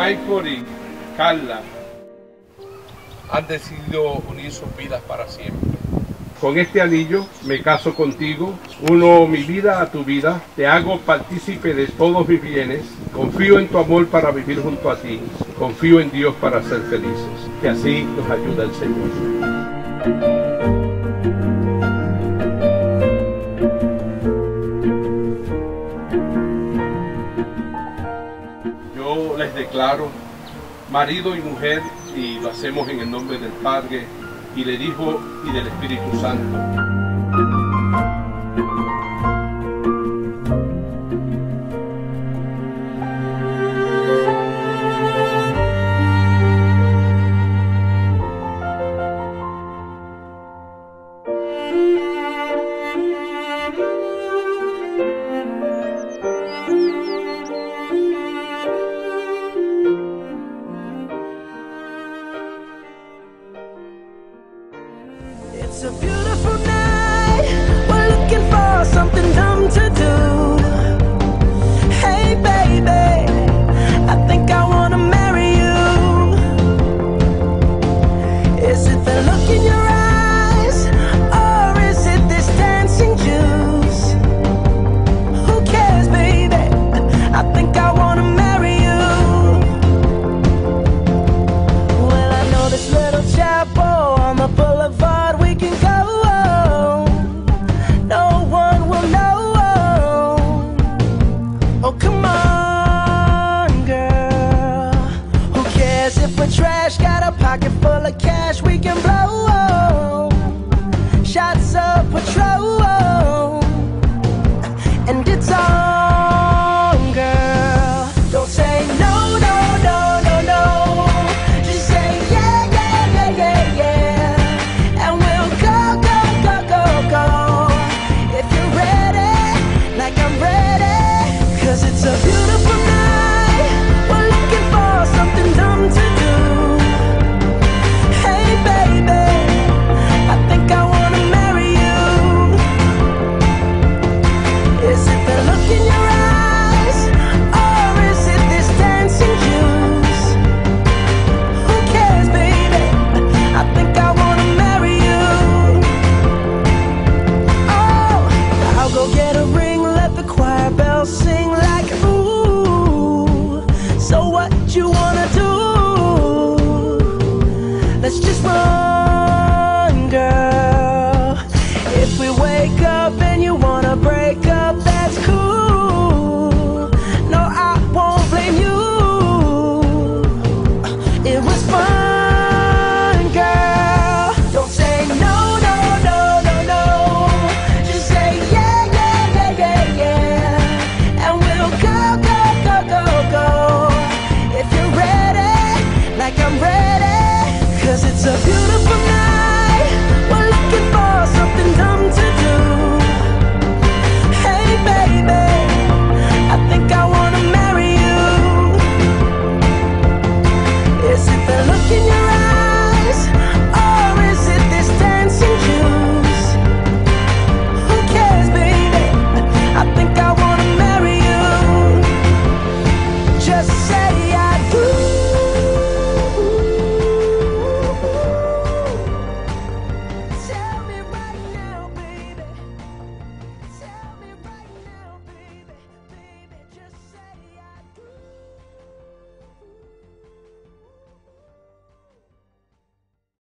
Michael y Karla han decidido unir sus vidas para siempre. Con este anillo me caso contigo, uno mi vida a tu vida, te hago partícipe de todos mis bienes, confío en tu amor para vivir junto a ti, confío en Dios para ser felices. Que así nos ayuda el Señor. Yo les declaro marido y mujer, y lo hacemos en el nombre del Padre, y del Hijo y del Espíritu Santo. It's a beautiful night, we're looking for something dumb to do. Hey baby, I think I wanna marry you. Is it the look in your eyes, or is it this dancing juice? Who cares baby, I think I wanna marry you. Well, I know this little chapel on the boulevard we can go. No one will know. Oh, come on, girl. Who cares if we're trash? Got a pocket full of cash we can blow. Shots of Patron.